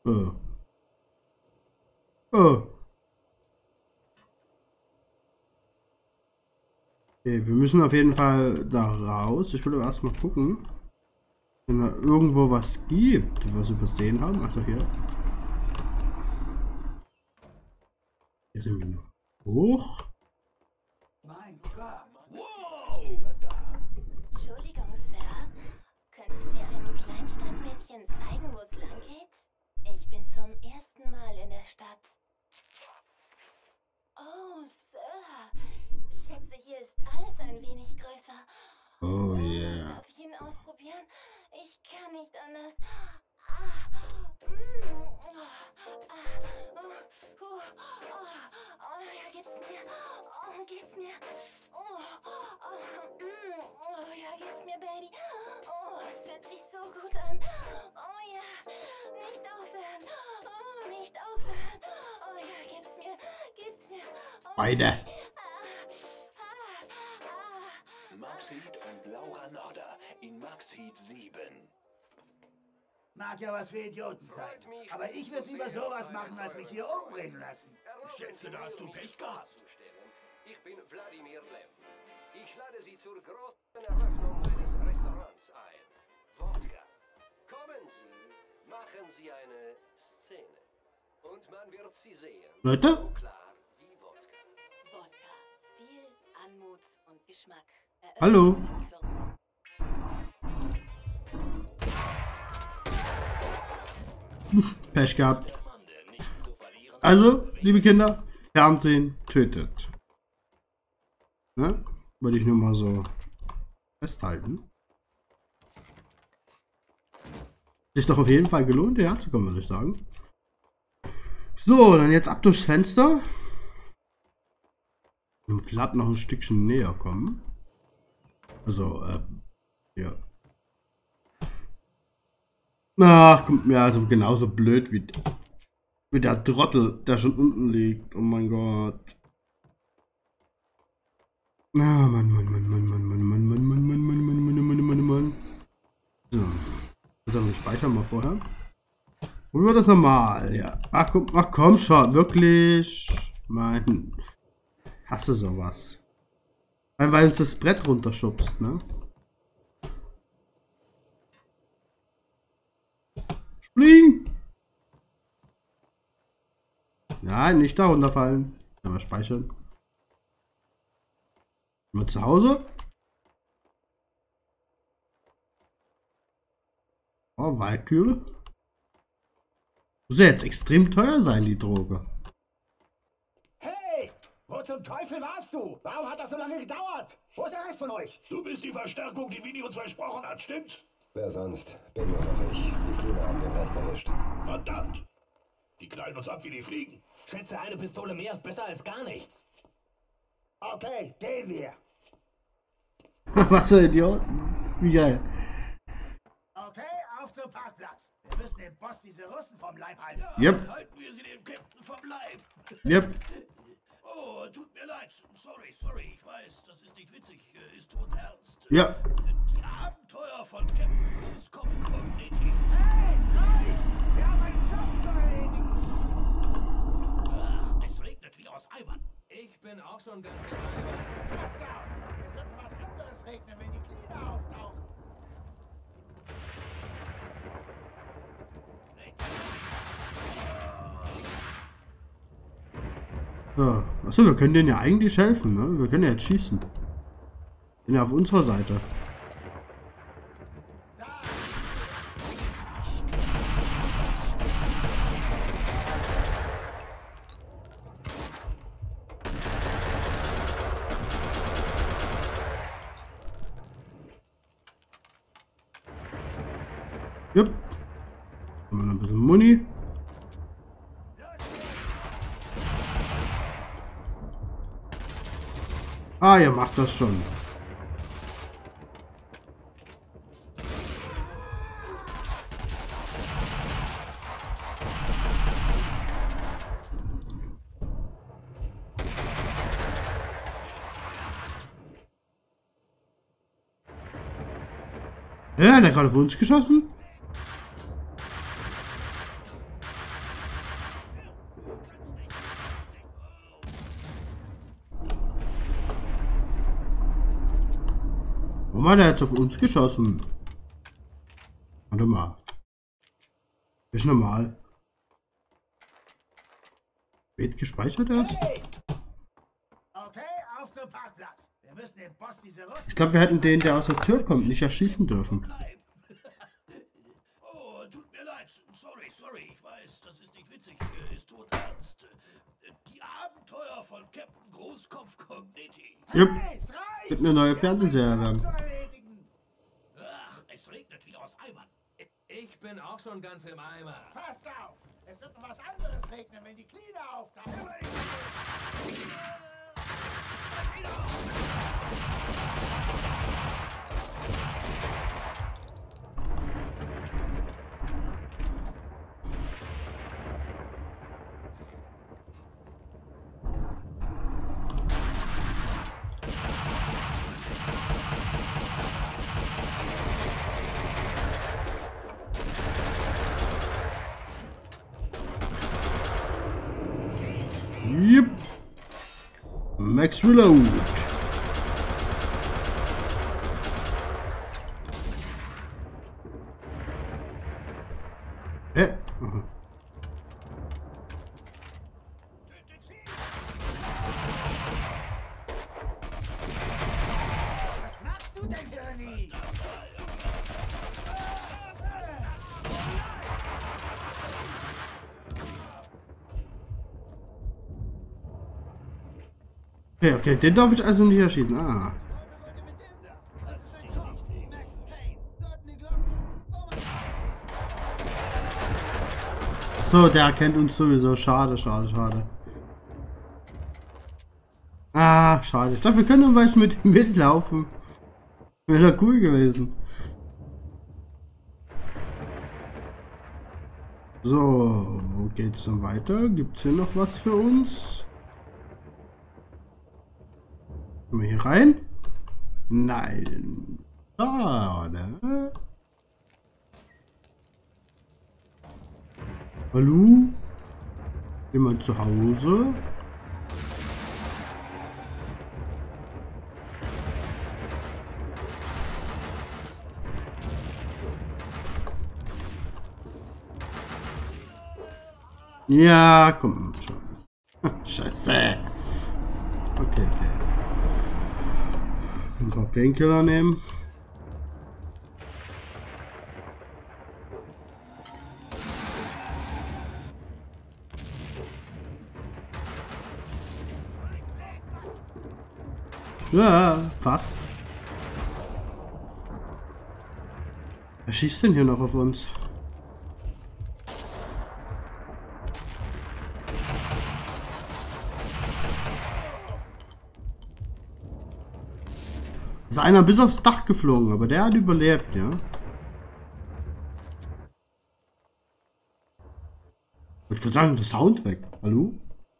Oh. Oh. Okay, wir müssen auf jeden Fall da raus. Ich will aber erstmal gucken, wenn da irgendwo was gibt, was wir übersehen haben. Also hier. Hier sind wir noch hoch. Mein Gott. Wow! Entschuldigung, Sir. Könnten Sie einem Kleinstadtmädchen zeigen, wo es lang geht? Ich bin zum ersten Mal in der Stadt. Oh, Sir. Schätze, hier ist alles ein wenig größer. Oh yeah. Darf ich ihn ausprobieren? Ich kann nicht anders. Ja, gib's mir. Oh, gib's mir. Ja, gib's mir, Baby. Oh, es fühlt sich so gut an. Oh ja, nicht aufhören. Oh, nicht aufhören. Oh ja, gib's mir. Gib's mir. Oh, Beide. Max Heat und Laura Norder in Max Heat 7. Mag ja was für Idioten sein. Aber ich würde lieber sowas machen, als mich hier umbringen lassen. Ich schätze, da hast du Pech gehabt. Ich bin Wladimir Lem. Ich lade Sie zur großen Eröffnung meines Restaurants ein. Wodka. Kommen Sie, machen Sie eine Szene. Und man wird Sie sehen. Leute? So klar wie Wodka. Wodka. Stil, Anmut und Geschmack. Hallo. Pech gehabt. Also, liebe Kinder, Fernsehen tötet. Ne? Wollte ich nur mal so festhalten. Sich doch auf jeden Fall gelohnt, hierher zu kommen, würde ich sagen. So, dann jetzt ab durchs Fenster. Und vielleicht noch ein Stückchen näher kommen. Also, ja. Ach, kommt mir also genauso blöd wie der Trottel, der schon unten liegt. Oh mein Gott. Ah, Mann. So. Dann speichern wir vorher. Wo war das normal? Ja. Ach komm schon, wirklich. Mann. Hasse sowas. Weil uns das Brett runterschubst, ne? Spring! Nein, nicht da runterfallen. Einmal speichern. Mal zu Hause. Oh, Walkühle. Muss ja jetzt extrem teuer sein, die Droge. Hey! Wo zum Teufel warst du? Warum hat das so lange gedauert? Wo ist der Rest von euch? Du bist die Verstärkung, die Vinny uns versprochen hat, stimmt's? Wer sonst? Bin nur noch ich. Die Klüner haben den Rest erwischt. Verdammt! Die knallen uns ab wie die Fliegen. Schätze, eine Pistole mehr ist besser als gar nichts. Okay, gehen wir. Was für Idioten. Wie geil. Okay, auf zum Parkplatz. Wir müssen dem Boss diese Russen vom Leib halten. Yep. Halten wir sie dem Captain vom Leib. Yep. Oh, tut mir leid. Sorry. Ich weiß, das ist nicht witzig. Ist todernst. Ja. Die Abenteuer von Captain Großkopf Cogniti. Hey, es reicht! Wir haben einen Job zu erledigen. Ach, es regnet wie aus Eimern. Ich bin auch schon ganz im Eimer. Pass auf! Es wird was anderes regnen, wenn die Glieder auftauchen. So. Achso, wir können denen ja eigentlich helfen, ne? Wir können ja jetzt schießen. Sind ja auf unserer Seite. Jupp. Haben wir noch ein bisschen Muni. Ah, ihr macht das schon. Ja, der hat gerade auf uns geschossen. Warum hat er jetzt auf uns geschossen? Warte mal. Ist normal. Wird gespeichert erst? Hey! Okay, auf zum Parkplatz. Wir müssen dem Boss diese Russen... Ich glaube, wir hätten den, der aus der Tür kommt, nicht erschießen dürfen. Bleib. Oh, tut mir leid. Sorry. Ich weiß, das ist nicht witzig. Ist todernst. Die Abenteuer von Captain Großkopf Cogniti. Jupp. Hey, es reicht! Gibt eine neue Fernsehserie. Zu erledigen. Ach, es regnet wieder aus Eimern. Ich bin auch schon ganz im Eimer. Passt auf! Es wird noch was anderes regnen, wenn die Cleaner auftauchen. Yep. Max Reload. Aha. Was machst du denn, Gurney? Okay, den darf ich also nicht erschießen. Ah. So, der erkennt uns sowieso. Schade. Ah, schade. Dafür können wir mit ihm mitlaufen. Wäre doch cool gewesen. So, wo geht's denn weiter? Gibt's hier noch was für uns? Kommen wir hier rein? Nein. Schade. Hallo? Jemand zu Hause? Ja, komm schon. Scheiße. Okay. Ein paar Painkiller nehmen. Ja, fast. Wer schießt denn hier noch auf uns? Ist einer bis aufs Dach geflogen, aber der hat überlebt, ja. Ich würde sagen, der Sound weg. Hallo?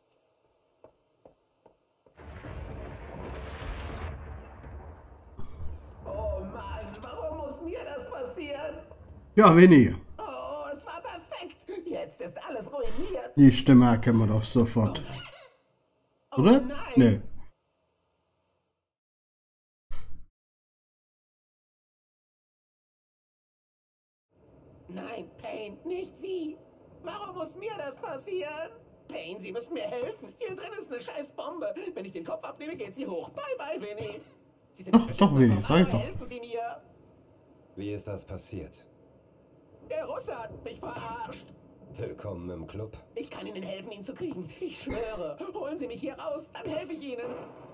Oh Mann, warum muss mir das passieren? Ja, weniger. Oh, es war perfekt. Jetzt ist alles ruiniert. Die Stimme erkennen wir doch sofort. Oh Oder? nein. Nee. Nein, Payne, nicht Sie. Warum muss mir das passieren? Payne, Sie müssen mir helfen. Hier drin ist eine scheiß Bombe. Wenn ich den Kopf abnehme, geht sie hoch. Bye, bye, Winnie. Sie sind Doch, Winnie, sag ich doch. Helfen Sie mir. Wie ist das passiert? Der Russe hat mich verarscht. Willkommen im Club. Ich kann Ihnen helfen, ihn zu kriegen. Ich schwöre. Holen Sie mich hier raus, dann helfe ich Ihnen.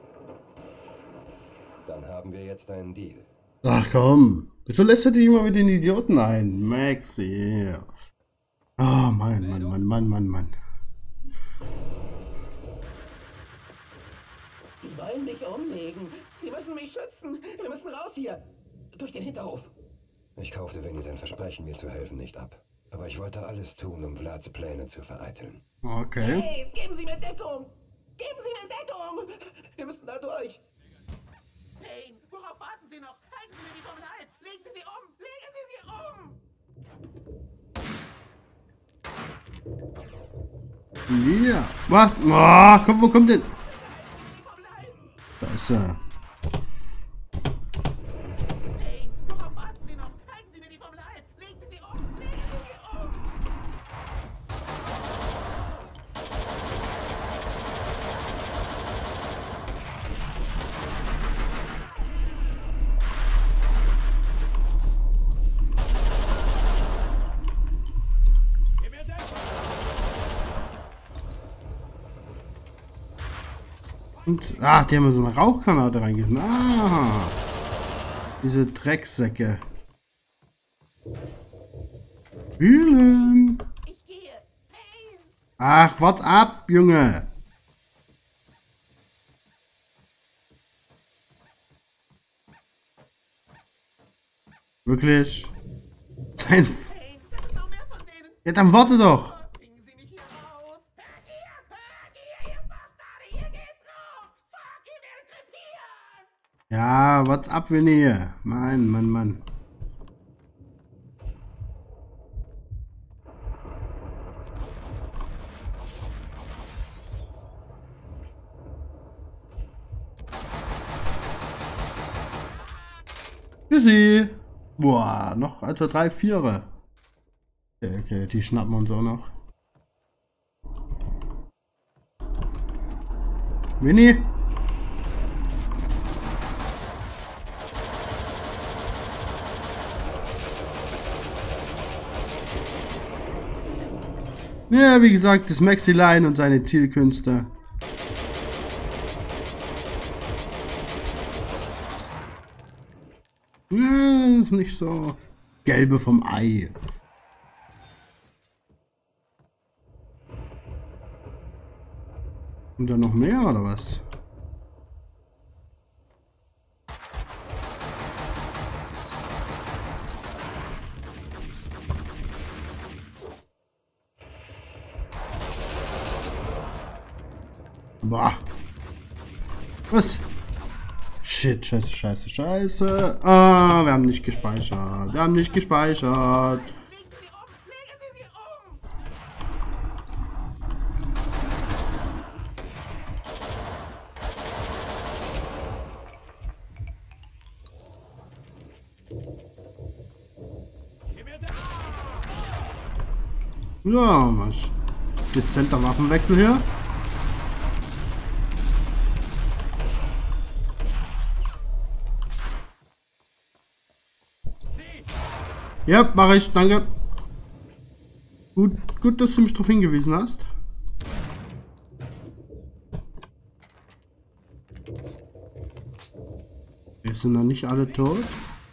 Dann haben wir jetzt einen Deal. Ach komm. Wieso lässt du dich immer mit den Idioten ein? Maxi. Oh Mann. Die wollen mich umlegen. Sie müssen mich schützen. Wir müssen raus hier. Durch den Hinterhof. Ich kaufte Winnie sein Versprechen, mir zu helfen, nicht ab. Aber ich wollte alles tun, um Vlads Pläne zu vereiteln. Okay. Hey, geben Sie mir Deckung. Geben Sie mir Deckung. Wir müssen da durch. Hey, worauf warten Sie noch? Halten Sie mir die Bombe ein. Legen Sie sie um. Legen Sie sie um. Ja. Was? Oh, komm, wo kommt denn? Die Bombe ein. Da ist er. Und, ach, die haben so eine Rauchgranate reingeschmissen. Ah, diese Drecksäcke. Fühlen. Ich gehe. Payne! Ach, wart ab, Junge. Wirklich? Dein... Payne, das sind noch mehr von denen. Ja, dann warte doch. Bringen Sie mich hier raus. Hört ihr, ihr Bastarde, ihr geht drauf. Fuck, ihr werdet krepieren. Ja, what's up, Winnie? Mann. Tschüssi. Boah, noch also 3, 4. Okay, die schnappen wir uns auch noch. Winnie? Ja, wie gesagt, das Maxi-Line und seine Zielkünste. Ja, ist nicht so. Gelbe vom Ei. Und dann noch mehr oder was? Boah. Was? Shit, scheiße. Ah, wir haben nicht gespeichert. Legen Sie sie um. Legen Sie sie um. Ja, was? Dezenter Waffenwechsel hier. Ja, mache ich, danke. Gut, dass du mich darauf hingewiesen hast. Wir sind noch nicht alle tot.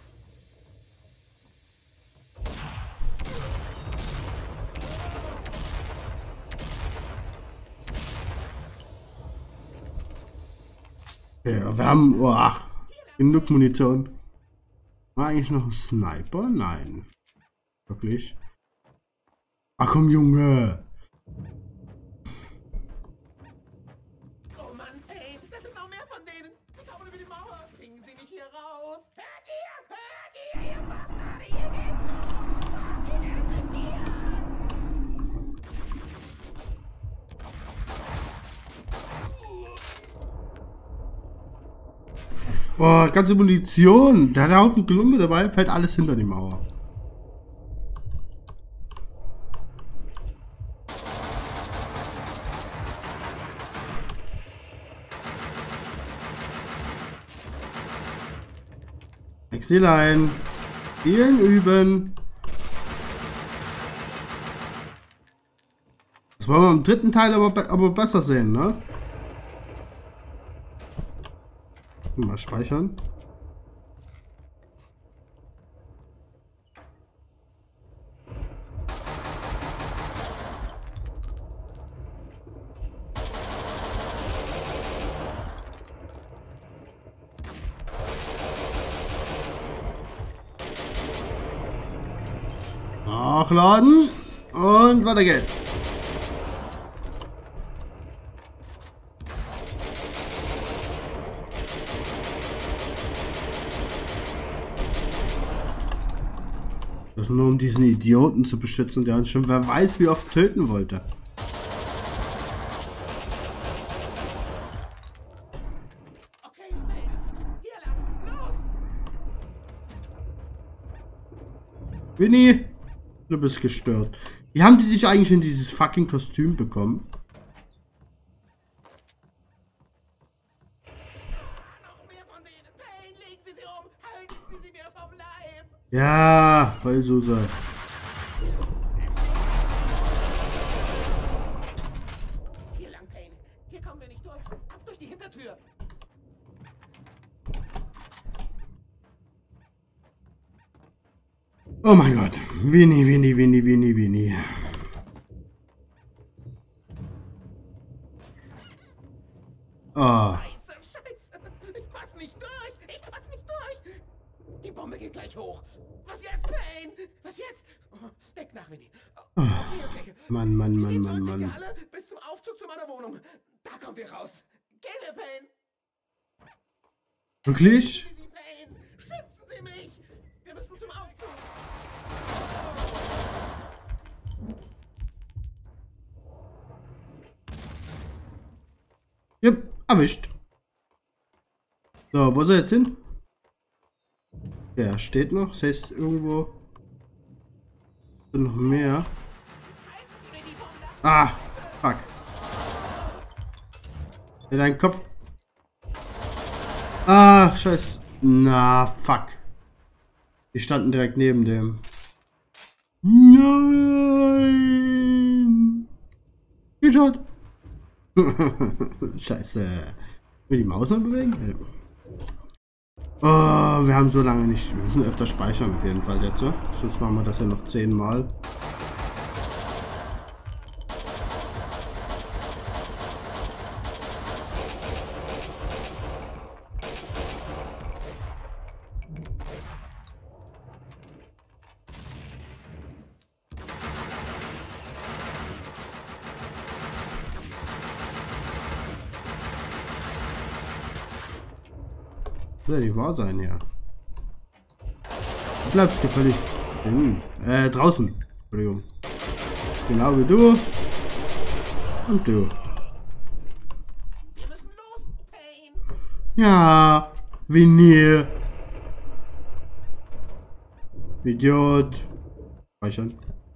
Ja, wir haben genug Munition. War eigentlich noch ein Sniper? Nein. Wirklich? Ach komm, Junge! Oh Mann, Payne, das sind noch mehr von denen. Sie kommen über die Mauer. Bringen Sie mich hier raus. Hört ihr, ihr Bastarde, ihr geht drauf. Fuck, ihr werdet krepieren. Boah, ganze Munition. Da hat er Haufen Klumpe dabei, fällt alles hinter die Mauer. Maxi-Line. Spielen üben. Das wollen wir im dritten Teil aber besser sehen, ne? Mal speichern. Nachladen und weiter geht's. Das nur um diesen Idioten zu beschützen, der uns schon wer weiß wie oft töten wollte. Okay, Payne, hier lang, los. Winnie, du bist gestört. Wie haben die dich eigentlich in dieses fucking Kostüm bekommen? Noch mehr von denen. Payne, legen Sie sie um. Halten Sie sie mir vom Leib. Ja, voll Suse. Hier lang, Payne. Hier kommen wir nicht durch. Ab durch die Hintertür. Oh mein Gott. Winnie, Winnie, Winnie, Winnie, Winnie. Oh. Scheiße. Ich pass nicht durch. Ich pass nicht durch. Die Bombe geht gleich hoch. Was jetzt, Payne? Was jetzt? Oh, weg nach Winnie. Oh. Okay. Mann, Mann, Wir Mann, gehen Mann, zurück durch die Mann. Halle bis zum Aufzug zu meiner Wohnung. Da kommen wir raus. Gehen wir, Payne. Wirklich? Schützen Sie, Payne. Schützen Sie mich. Wir müssen zum Aufzug. Jupp, erwischt. So, wo ist er jetzt hin? Der steht noch. Das heißt, irgendwo sind noch mehr. Ah, fuck. In deinen Kopf. Ah, scheiße. Na, fuck. Die standen direkt neben dem. Nein. Geschafft. Scheiße. Will die Maus noch bewegen? Oh, wir haben so lange nicht. Wir müssen öfter speichern auf jeden Fall jetzt. Sonst machen wir das ja noch 10 Mal. Das soll nicht wahr sein, ja. Du bleibst gefällig draußen. Entschuldigung. Genau wie du. Und du. Wir müssen los, Payne. Ja, wie nie. Idiot. Speichern.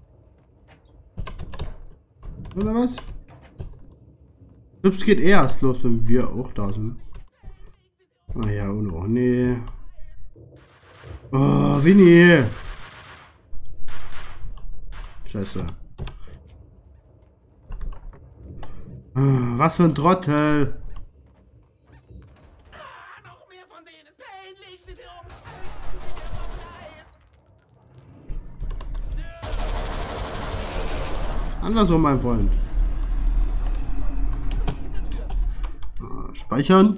Oder was? Es geht erst los, wenn wir auch da sind. Ah ja, und auch nee. Oh, Winnie. Scheiße. Ah, was für ein Trottel. Noch mehr von denen. Payne, leg sie um. Andersrum, mein Freund. Ah, speichern.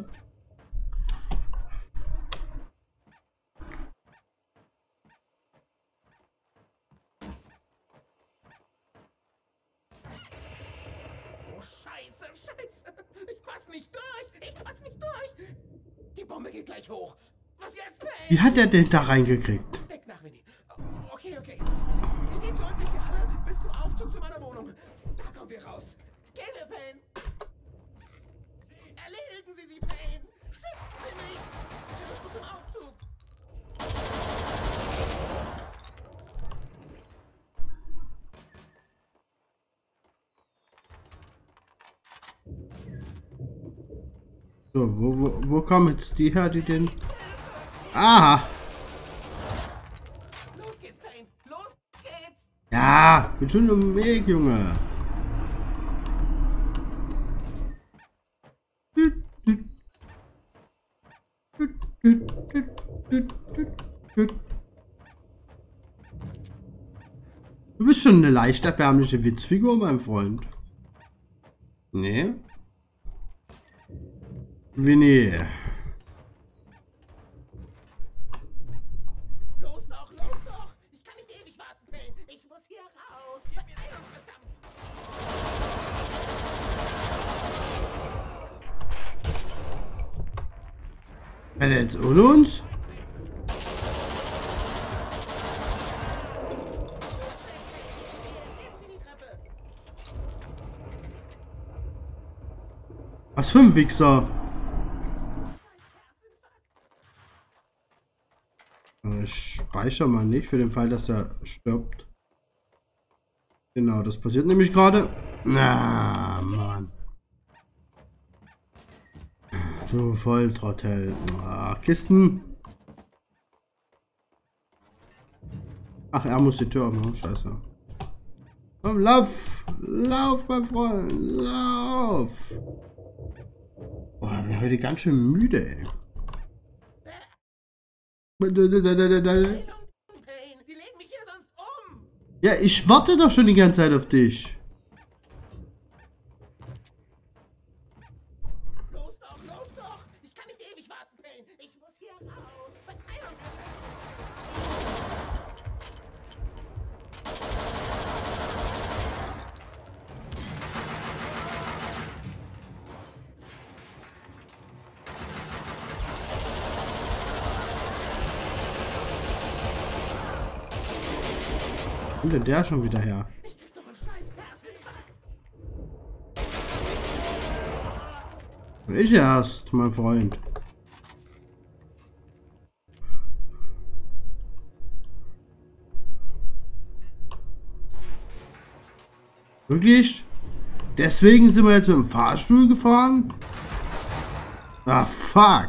Scheiße. Ich pass nicht durch. Die Bombe geht gleich hoch. Was jetzt, Payne? Wie hat er den da reingekriegt? Weg nach Winnie. Okay. Wir gehen zurück durch die Halle bis zum Aufzug zu meiner Wohnung. Da kommen wir raus. Gehen wir, Payne. Erledigen Sie sie, Payne. Schützen Sie mich. Wir müssen zum Aufzug. So, wo kommen jetzt die her, die den... Aha! Los geht's, Payne. Los geht's. Ja, bin schon im Weg, Junge. Du bist schon eine leicht erbärmliche Witzfigur, mein Freund. Nee. Winnie. Los doch. Ich kann nicht ewig warten, Payne. Ich muss hier raus. Beeilung, verdammt. Wer denn jetzt ohne uns? Nehmen Sie die Treppe. Was für ein Wichser. Speicher mal nicht für den Fall, dass er stirbt. Genau, das passiert nämlich gerade. Na, Mann. Du Volltrottel. Ah, Kisten. Ach, er muss die Tür aufmachen. Scheiße. Komm, lauf! Lauf, mein Freund! Lauf! Boah, ich bin heute ganz schön müde, ey. Payne, die legen mich hier Ja, ich warte doch schon die ganze Zeit auf dich. Los doch, los doch! Ich kann nicht ewig warten, Payne! Ich muss hier raus! Beeilung! Wo kommt denn der schon wieder her? Ich krieg doch einen scheiß Herzinfarkt! Und ich erst, mein Freund. Wirklich? Deswegen sind wir jetzt mit dem Fahrstuhl gefahren? Ah, fuck.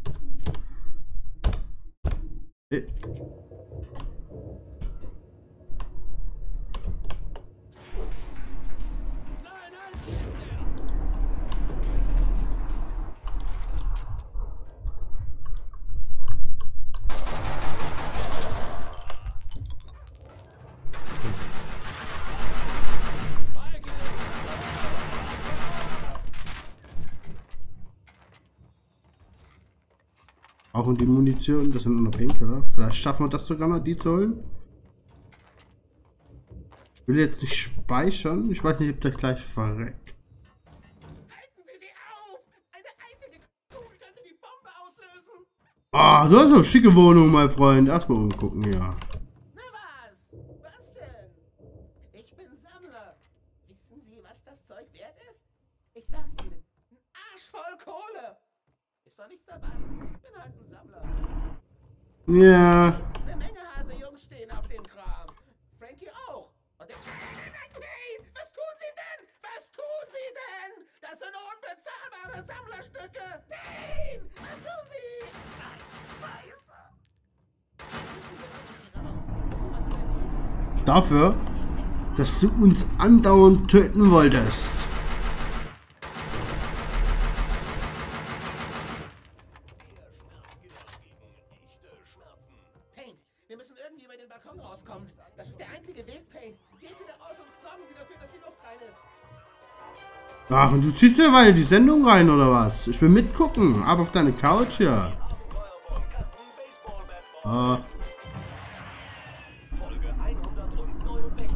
Auch und die Munition, das sind nur noch Pink, oder? Vielleicht schaffen wir das sogar noch, die zu holen. Ich will jetzt nicht speichern. Ich weiß nicht, ob der gleich verreckt. Halten Sie sie auf! Eine einzige Kugel könnte die Bombe auslösen! Ah, das ist eine schicke Wohnung, mein Freund. Erstmal umgucken, ja. Na was? Was denn? Ich bin Sammler. Wissen Sie, was das Zeug wert ist? Ich sag's Ihnen. Ein Arsch voll Kohle! Ist doch nichts dabei. Bin halt ein Sammler. Ja. Eine Menge harte Jungs stehen auf dem Kram. Frankie auch. Und ich... Nein! Was tun Sie denn? Was tun Sie denn? Das sind unbezahlbare Sammlerstücke! Nein! Was tun Sie? Scheiße! Dafür, dass du uns andauernd töten wolltest. Payne, wir müssen irgendwie über den Balkon rauskommen. Das ist der einzige Weg, Payne. Gehen Sie da raus und sorgen Sie dafür, dass die Luft rein ist. Ach, und du ziehst dir weiter die Sendung rein, oder was? Ich will mitgucken. Ab auf deine Couch hier. Ah. Folge 169.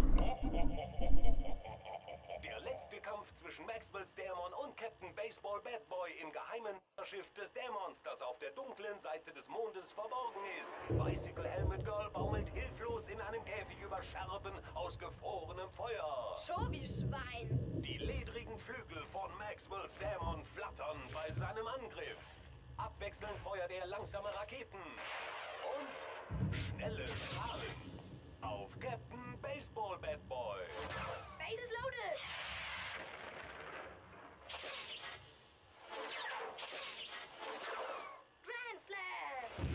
Der letzte Kampf zwischen Maxwell's Dämon und Captain Baseball Bad Boy im geheimen Schiff des Dämons, das auf der dunklen Seite des Mondes verborgen ist. Bicycle Helmet Girl baumelt hilflos in einem Käfig über Scherben aus gefrorenem Feuer. Schon wie Schwein. Die ledrigen Flügel von Maxwell's Dämon flattern bei seinem Angriff. Abwechselnd feuert er langsame Raketen und schnelle Strahlen auf Captain Baseball Bad Boy. Base is loaded. Grand Slam.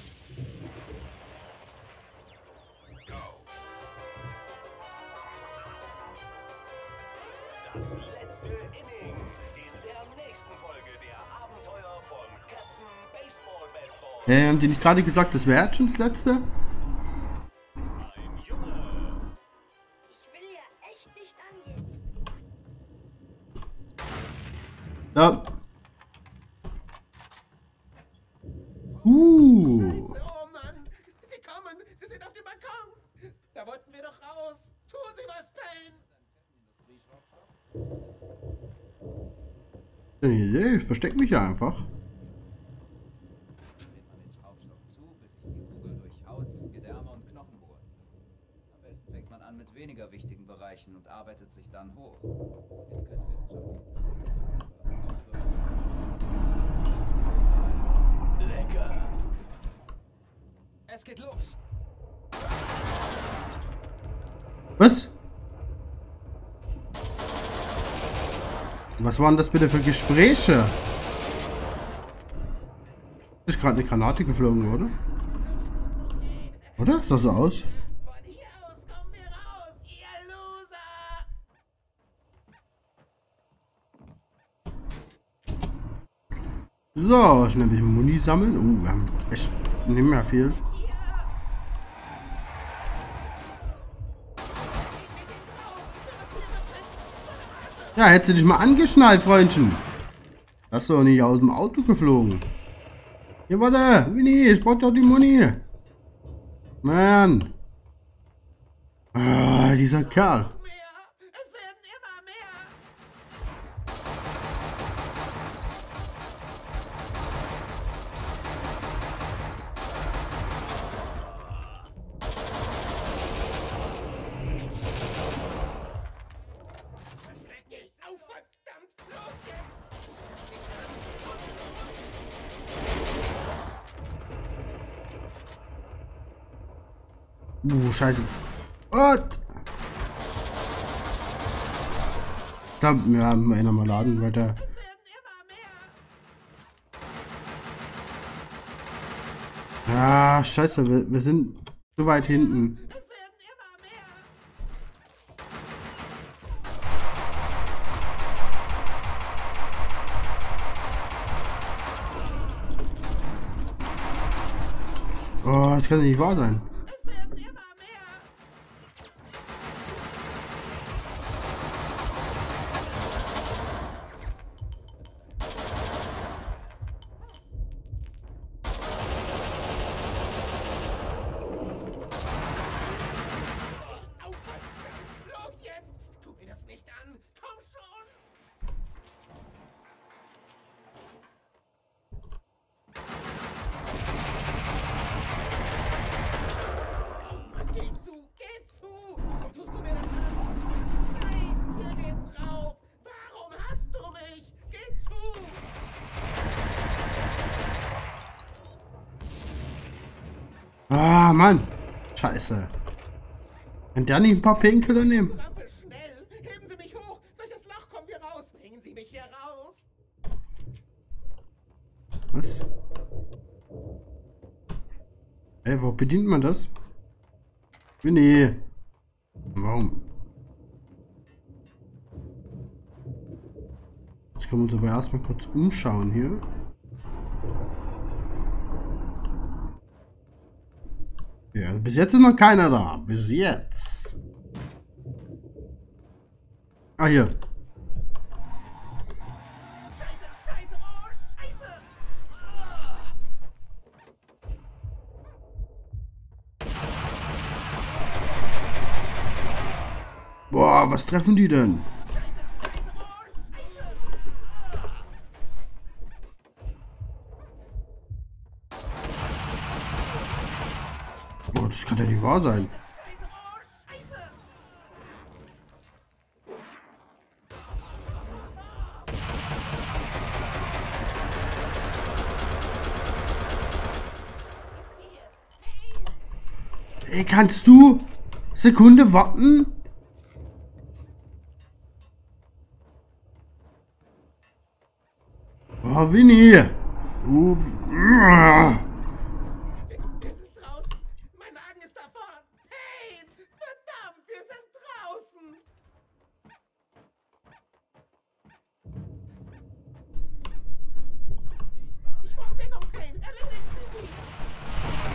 Das letzte Inning in der nächsten Folge der Abenteuer von Captain Baseball Bad Boy. Haben die nicht gerade gesagt, das wäre jetzt schon das letzte? Ein Junge. Ich will ja echt nicht angehen. Ja. Oh Mann! Sie kommen! Sie sind auf dem Balkon! Da wollten wir doch raus! Tun Sie was, Payne! Eine Idee, ich versteck mich ja einfach. Dreht man den Schraubstock zu, bis sich die Kugel durch Haut, Gedärme und Knochen bohrt. Am besten fängt man an mit weniger wichtigen Bereichen und arbeitet sich dann hoch. Ist keine wissenschaftliche Sache. Lecker. Es geht los. Was? Was waren das bitte für Gespräche? Ist gerade eine Granate geflogen, oder? Oder? Sah so aus. Von hier aus kommen wir raus, ihr Loser! So, schnell ein bisschen Muni sammeln. Wir haben echt nicht mehr viel. Ja, hättest du dich mal angeschnallt, Freundchen. Hast du doch nicht aus dem Auto geflogen. Hier, warte. Winnie, ich brauch doch die Muni. Mann. Ah, dieser Kerl. Es werden immer mehr. Schreck nicht auf, verdammt! Los jetzt! Scheiße. Und. Da, wir haben einen mal laden weiter. Es werden immer mehr. Ah, scheiße, wir sind zu weit hinten. Es werden immer mehr. Oh, das kann nicht wahr sein. Es werden immer mehr. Auf, verdammt! Los jetzt! Tu mir das nicht an! Komm schon! Oh Mann, geh zu! Geh zu! Warum tust du mir das an? Nein, wir gehen drauf! Warum hast du mich? Geh zu! Ah, Mann. Scheiße. Kann der nicht ein paar Painkiller nehmen? Lampe, schnell! Heben Sie mich hoch! Durch das Loch kommen wir raus! Bringen Sie mich hier raus! Was? Ey, wo bedient man das? Nee. Warum? Jetzt können wir uns aber erstmal kurz umschauen hier. Ja, bis jetzt ist noch keiner da. Bis jetzt. Ah, hier. Scheiße, scheiße, oh, scheiße! Boah, was treffen die denn? Boah, das kann ja nicht wahr sein. Ey, kannst du Sekunde warten? Oh, Winnie. Wir sind draußen! Mein Wagen ist da vorne! Pain! Verdammt, wir sind draußen! Ich brauche Deckung, Pain! Erledigt sie!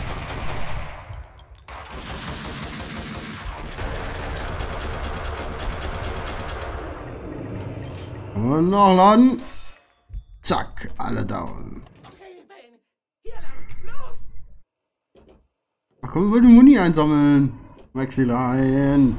Und noch laden. Zack, alle down. Okay, Pain! Hier lang! Los! Ach komm, wir wollen die Muni einsammeln. Maxilein.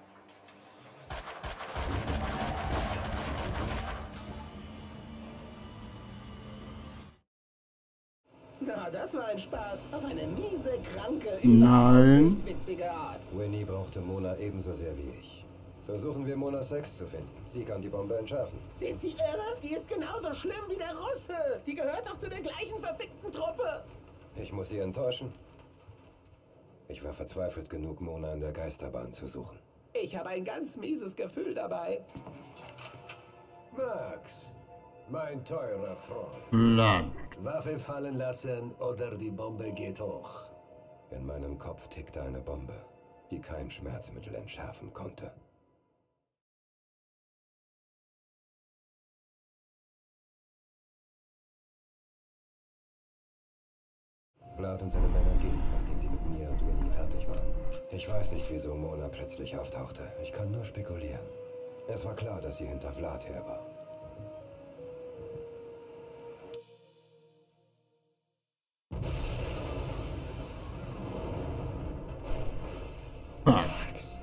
Na, das war ein Spaß. Auf eine miese, kranke, Nein. nicht witzige Art. Winnie brauchte Mona ebenso sehr wie ich. Versuchen wir Mona Sex zu finden. Sie kann die Bombe entschärfen. Sind Sie irre? Die ist genauso schlimm wie der Russe. Die gehört doch zu der gleichen verfickten Truppe. Ich muss sie enttäuschen. Ich war verzweifelt genug, Mona in der Geisterbahn zu suchen. Ich habe ein ganz mieses Gefühl dabei. Max, mein teurer Freund. Land. Waffe fallen lassen oder die Bombe geht hoch. In meinem Kopf tickte eine Bombe, die kein Schmerzmittel entschärfen konnte. Vlad und seine Männer gingen, nachdem sie mit mir und Winnie fertig waren. Ich weiß nicht, wieso Mona plötzlich auftauchte. Ich kann nur spekulieren. Es war klar, dass sie hinter Vlad her war. Max.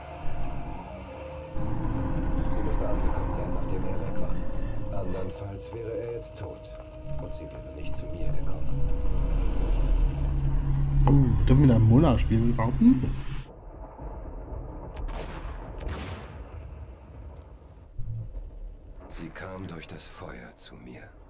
Sie müsste angekommen sein, nachdem er weg war. Andernfalls wäre er jetzt tot. Und sie wäre nicht zu mir gekommen. Oh, dürfen wir da Mona spielen überhaupt nicht? Sie kam durch das Feuer zu mir.